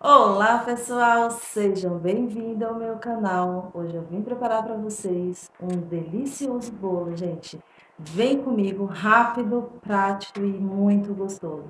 Olá pessoal, sejam bem-vindos ao meu canal. Hoje eu vim preparar para vocês um delicioso bolo, gente. Vem comigo, rápido, prático e muito gostoso.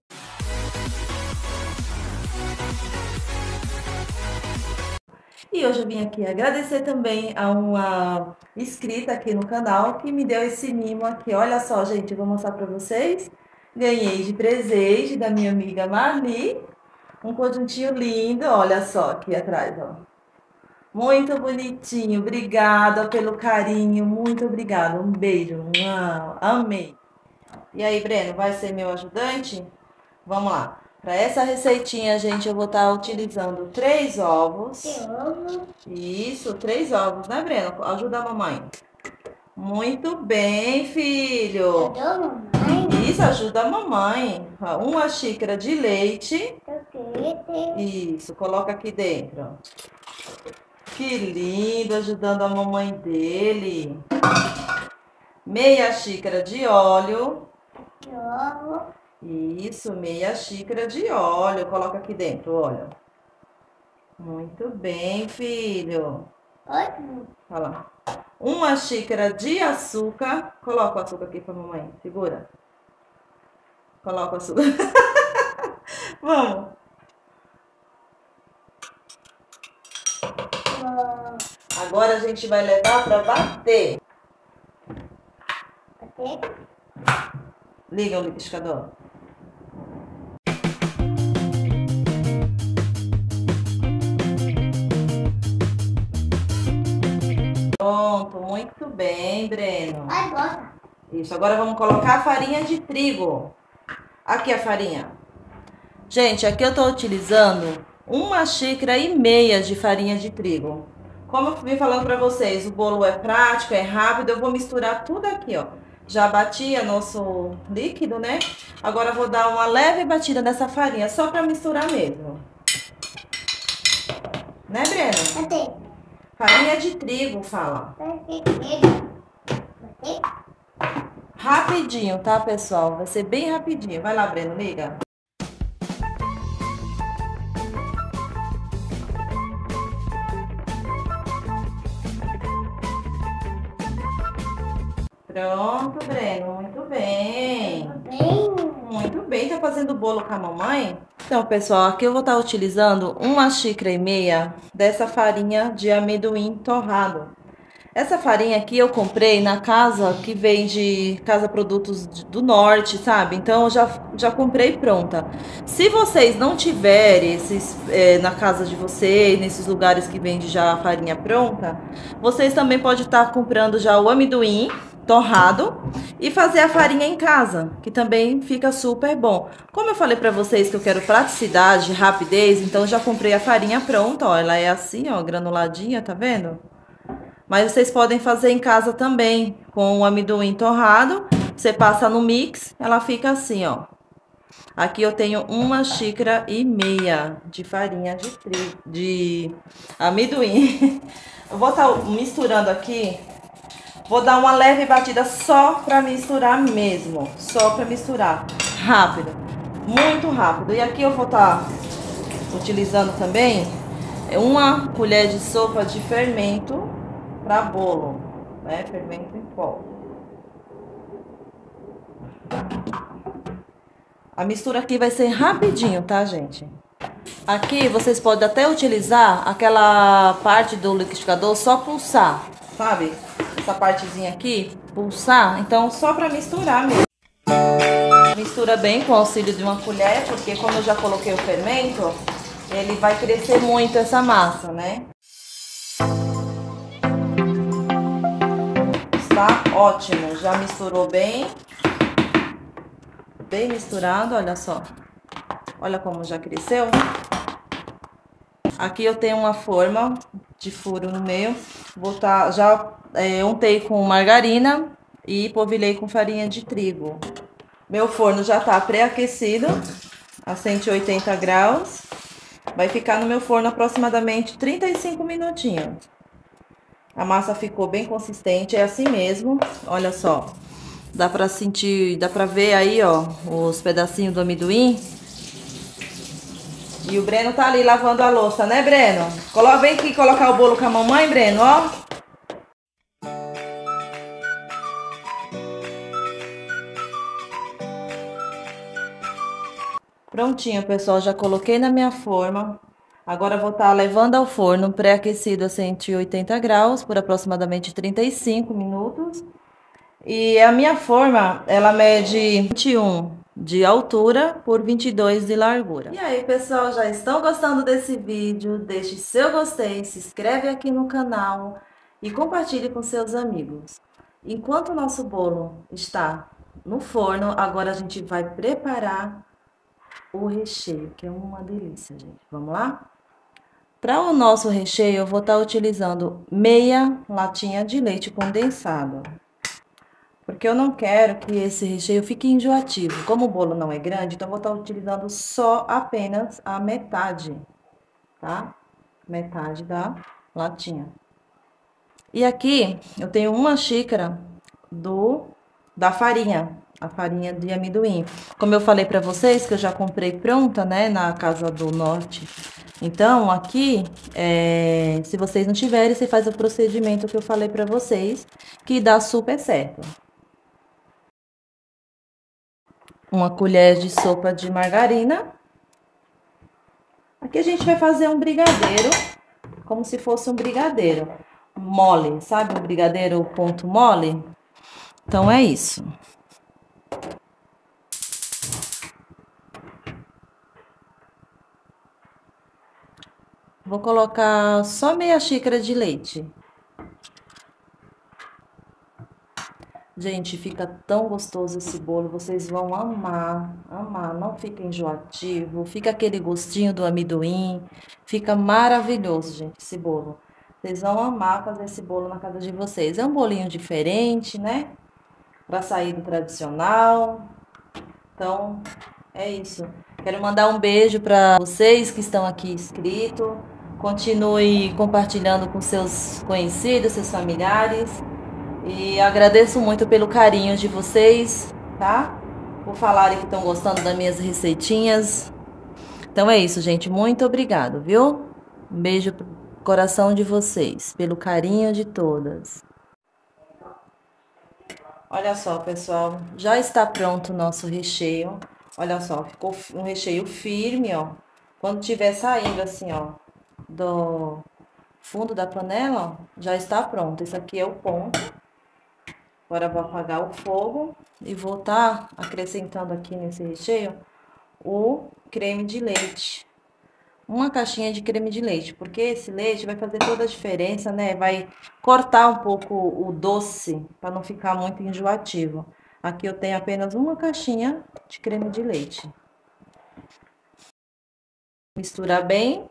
E hoje eu vim aqui agradecer também a uma inscrita aqui no canal que me deu esse mimo aqui. Olha só, gente, eu vou mostrar para vocês. Ganhei de presente da minha amiga Marli um conjuntinho lindo, olha só aqui atrás, ó. Muito bonitinho, obrigada pelo carinho, muito obrigada, um beijo, amei. E aí, Breno, vai ser meu ajudante? Vamos lá. Para essa receitinha, gente, eu vou estar utilizando 3 ovos. Isso, 3 ovos, né, Breno? Ajuda a mamãe. Muito bem, filho. Isso, ajuda a mamãe. 1 xícara de leite. Isso, coloca aqui dentro. Que lindo, ajudando a mamãe dele. Meia xícara de óleo. Isso, meia xícara de óleo. Coloca aqui dentro, olha. Muito bem, filho. Olha lá. 1 xícara de açúcar. Coloca o açúcar aqui pra mamãe. Segura. Coloca o açúcar. Vamos. Agora a gente vai levar para bater. Liga o liquidificador. Pronto, muito bem, Breno. Isso, agora vamos colocar a farinha de trigo. Aqui a farinha. Gente, aqui eu tô utilizando 1,5 xícaras de farinha de trigo. Como eu vim falando pra vocês, o bolo é prático, é rápido, eu vou misturar tudo aqui, ó. Já bati nosso líquido, né? Agora eu vou dar uma leve batida nessa farinha, só pra misturar mesmo. Né, Breno? Farinha de trigo, fala. Rapidinho, tá, pessoal? Vai ser bem rapidinho. Vai lá, Breno, liga. Pronto, Breno, muito bem. Muito bem, tá fazendo bolo com a mamãe? Então, pessoal, aqui eu vou estar utilizando 1,5 xícaras dessa farinha de amendoim torrado. Essa farinha aqui eu comprei na casa que vende Casa Produtos do Norte, sabe? Então eu já comprei pronta. Se vocês não tiverem na casa de vocês, nesses lugares que vende já a farinha pronta, vocês também podem estar comprando já o amendoim torrado e fazer a farinha em casa, que também fica super bom. Como eu falei pra vocês que eu quero praticidade, rapidez, então eu já comprei a farinha pronta, ó, ela é assim, ó, granuladinha, tá vendo? Mas vocês podem fazer em casa também, com o amendoim torrado, você passa no mix, ela fica assim, ó. Aqui eu tenho 1,5 xícaras de farinha de amendoim. Eu vou estar misturando aqui. Vou dar uma leve batida só pra misturar mesmo. Só pra misturar. Rápido. Muito rápido. E aqui eu vou estar utilizando também 1 colher de sopa de fermento para bolo, né? Fermento em pó. A mistura aqui vai ser rapidinho, tá, gente? Aqui vocês podem até utilizar aquela parte do liquidificador só pulsar, sabe? Essa partezinha aqui, pulsar, então só para misturar mesmo. Mistura bem com o auxílio de uma colher, porque como eu já coloquei o fermento, ele vai crescer muito essa massa, né? Está ótimo, já misturou bem. Bem misturado, olha só. Olha como já cresceu. Aqui eu tenho uma forma de furo no meio. Já untei com margarina e polvilhei com farinha de trigo. Meu forno já tá pré-aquecido a 180 graus. Vai ficar no meu forno aproximadamente 35 minutinhos. A massa ficou bem consistente, é assim mesmo. Olha só. Dá pra sentir, dá pra ver aí, ó, os pedacinhos do amendoim. E o Breno tá ali lavando a louça, né, Breno? Vem aqui colocar o bolo com a mamãe, Breno, ó. Prontinho, pessoal, já coloquei na minha forma. Agora vou estar levando ao forno pré-aquecido a 180 graus por aproximadamente 35 minutos. E a minha forma, ela mede 21 de altura por 22 de largura. E aí, pessoal, já estão gostando desse vídeo? Deixe seu gostei, se inscreve aqui no canal e compartilhe com seus amigos. Enquanto o nosso bolo está no forno, agora a gente vai preparar o recheio, que é uma delícia, gente. Vamos lá? Para o nosso recheio, eu vou estar utilizando meia latinha de leite condensado. Porque eu não quero que esse recheio fique enjoativo. Como o bolo não é grande, então eu vou estar utilizando só apenas a metade, tá? Metade da latinha. E aqui eu tenho uma xícara da farinha, a farinha de amendoim. Como eu falei pra vocês, que eu já comprei pronta, né, na Casa do Norte. Então, aqui, se vocês não tiverem, você faz o procedimento que eu falei pra vocês, que dá super certo. Uma colher de sopa de margarina. Aqui a gente vai fazer um brigadeiro, como se fosse um brigadeiro mole, sabe? Um brigadeiro ponto mole. Então, é isso. Vou colocar só meia xícara de leite. Gente, fica tão gostoso esse bolo, vocês vão amar, amar, não fica enjoativo, fica aquele gostinho do amendoim, fica maravilhoso, gente, esse bolo. Vocês vão amar fazer esse bolo na casa de vocês. É um bolinho diferente, né? Para sair do tradicional. Então, é isso. Quero mandar um beijo para vocês que estão aqui inscritos. Continue compartilhando com seus conhecidos, seus familiares. E agradeço muito pelo carinho de vocês, tá? Por falarem que estão gostando das minhas receitinhas. Então é isso, gente. Muito obrigado, viu? Um beijo pro coração de vocês, pelo carinho de todas. Olha só, pessoal. Já está pronto o nosso recheio. Olha só, ficou um recheio firme, ó. Quando tiver saindo assim, ó, do fundo da panela, ó, já está pronto. Esse aqui é o ponto. Agora, eu vou apagar o fogo e vou estar acrescentando aqui nesse recheio o creme de leite. Uma caixinha de creme de leite, porque esse leite vai fazer toda a diferença, né? Vai cortar um pouco o doce, para não ficar muito enjoativo. Aqui eu tenho apenas uma caixinha de creme de leite. Misturar bem.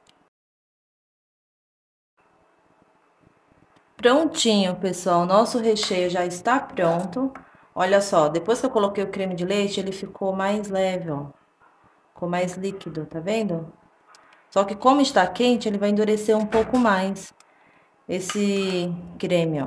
Prontinho, pessoal, nosso recheio já está pronto. Olha só, depois que eu coloquei o creme de leite, ele ficou mais leve, ó. Ficou mais líquido, tá vendo? Só que como está quente, ele vai endurecer um pouco mais esse creme, ó.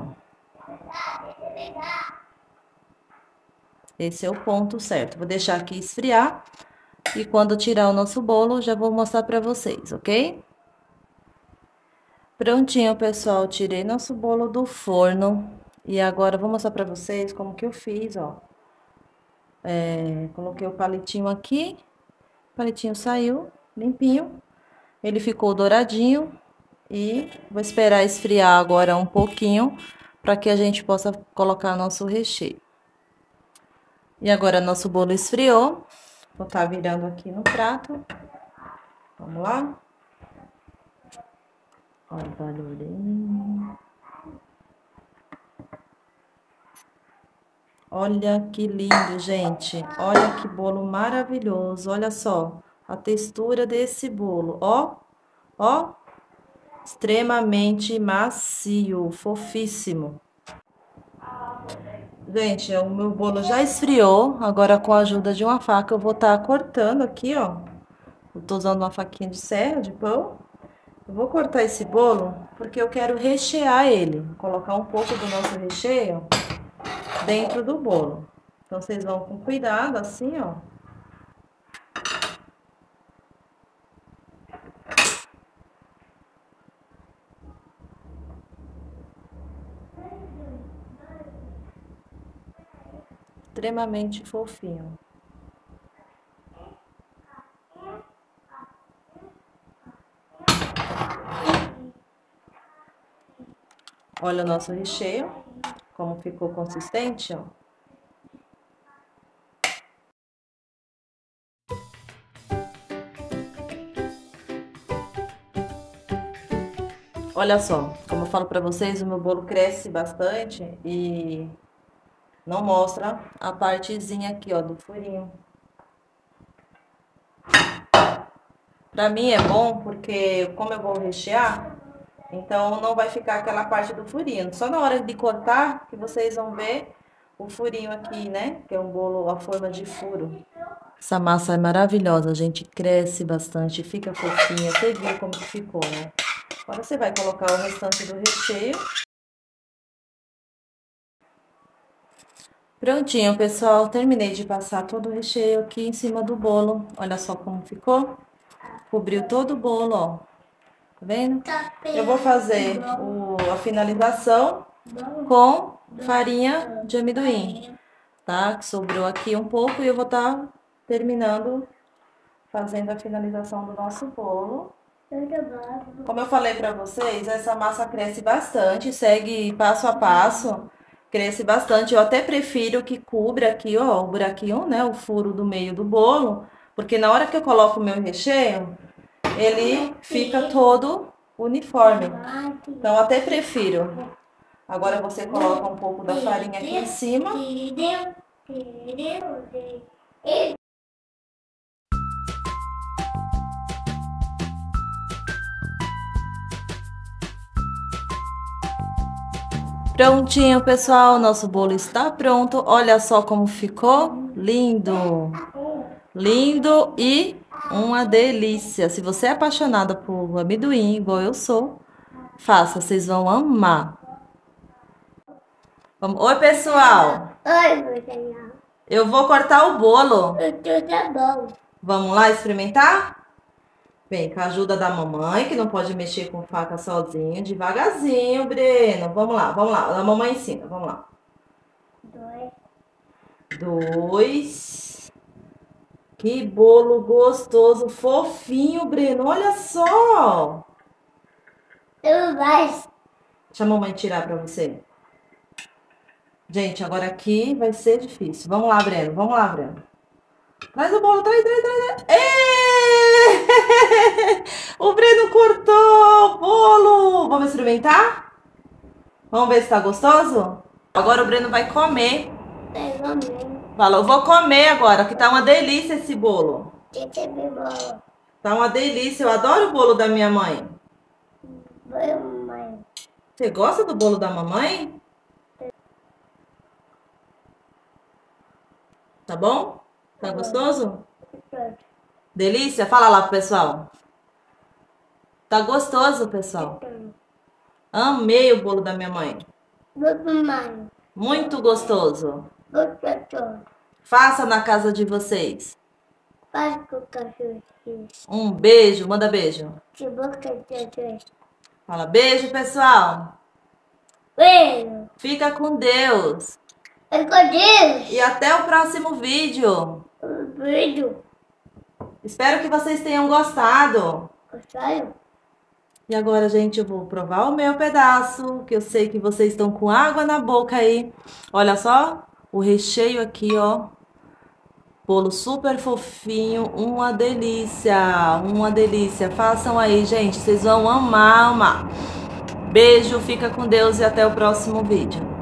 Esse é o ponto certo. Vou deixar aqui esfriar e quando tirar o nosso bolo, já vou mostrar pra vocês, ok? Prontinho, pessoal, tirei nosso bolo do forno e agora vou mostrar pra vocês como que eu fiz, ó. Coloquei o palitinho aqui, o palitinho saiu limpinho, ele ficou douradinho e vou esperar esfriar agora um pouquinho para que a gente possa colocar nosso recheio. E agora nosso bolo esfriou, vou estar virando aqui no prato, vamos lá. Olha o barulhinho. Olha que lindo, gente. Olha que bolo maravilhoso. Olha só a textura desse bolo. Ó, ó. Extremamente macio, fofíssimo. Gente, o meu bolo já esfriou. Agora, com a ajuda de uma faca, eu vou estar cortando aqui, ó. Eu tô usando uma faquinha de serra, de pão. Eu vou cortar esse bolo porque eu quero rechear ele. Vou colocar um pouco do nosso recheio dentro do bolo. Então, vocês vão com cuidado, assim, ó. extremamente fofinho. Olha o nosso recheio, como ficou consistente, ó. Olha só, como eu falo pra vocês, o meu bolo cresce bastante e não mostra a partezinha aqui, ó, do furinho. Pra mim é bom porque, como eu vou rechear, então não vai ficar aquela parte do furinho. Só na hora de cortar que vocês vão ver o furinho aqui, né? Que é um bolo à forma de furo. Essa massa é maravilhosa, gente. Cresce bastante, fica fofinha. Você viu como que ficou, né? Agora você vai colocar o restante do recheio. Prontinho, pessoal. Terminei de passar todo o recheio aqui em cima do bolo. Olha só como ficou. Cobriu todo o bolo, ó. Tá vendo? Eu vou fazer a finalização com farinha de amendoim, tá? Que sobrou aqui um pouco e eu vou estar terminando fazendo a finalização do nosso bolo. Como eu falei pra vocês, essa massa cresce bastante, segue passo a passo, cresce bastante. Eu até prefiro que cubra aqui, ó, o buraquinho, né? O furo do meio do bolo, porque na hora que eu coloco o meu recheio, ele fica todo uniforme. Então, eu até prefiro. Agora você coloca um pouco da farinha aqui em cima. Prontinho, pessoal. Nosso bolo está pronto. Olha só como ficou. Lindo. Lindo e uma delícia. Se você é apaixonada por amendoim, igual eu sou, faça, vocês vão amar. Oi, pessoal. Oi, Daniel. Eu vou cortar o bolo. Tá bom. Vamos lá experimentar? Vem, com a ajuda da mamãe, que não pode mexer com faca sozinho. Devagarzinho, Breno. Vamos lá, vamos lá. A mamãe ensina, vamos lá. 2. Que bolo gostoso, fofinho, Breno. Olha só. Eu vai. Deixa a mamãe tirar pra você. Gente, agora aqui vai ser difícil. Vamos lá, Breno. Vamos lá, Breno. Traz o bolo, traz. O Breno cortou o bolo. Vamos experimentar? Vamos ver se tá gostoso? Agora o Breno vai comer. Fala, eu vou comer agora, que tá uma delícia esse bolo. Tá uma delícia, eu adoro o bolo da minha mãe. Você gosta do bolo da mamãe? Tá bom? Tá gostoso? Delícia? Fala lá pro pessoal. Tá gostoso, pessoal. Amei o bolo da minha mãe. Muito gostoso. Faça na casa de vocês. Um beijo, manda beijo. Fala beijo, pessoal. Beijo. Fica com Deus. Fica com Deus. E até o próximo vídeo. Beijo. Espero que vocês tenham gostado. Gostaram? E agora, gente, eu vou provar o meu pedaço, que eu sei que vocês estão com água na boca aí. Olha só, o recheio aqui, ó. Bolo super fofinho, uma delícia, uma delícia. Façam aí, gente, vocês vão amar, amar. Beijo, fica com Deus e até o próximo vídeo.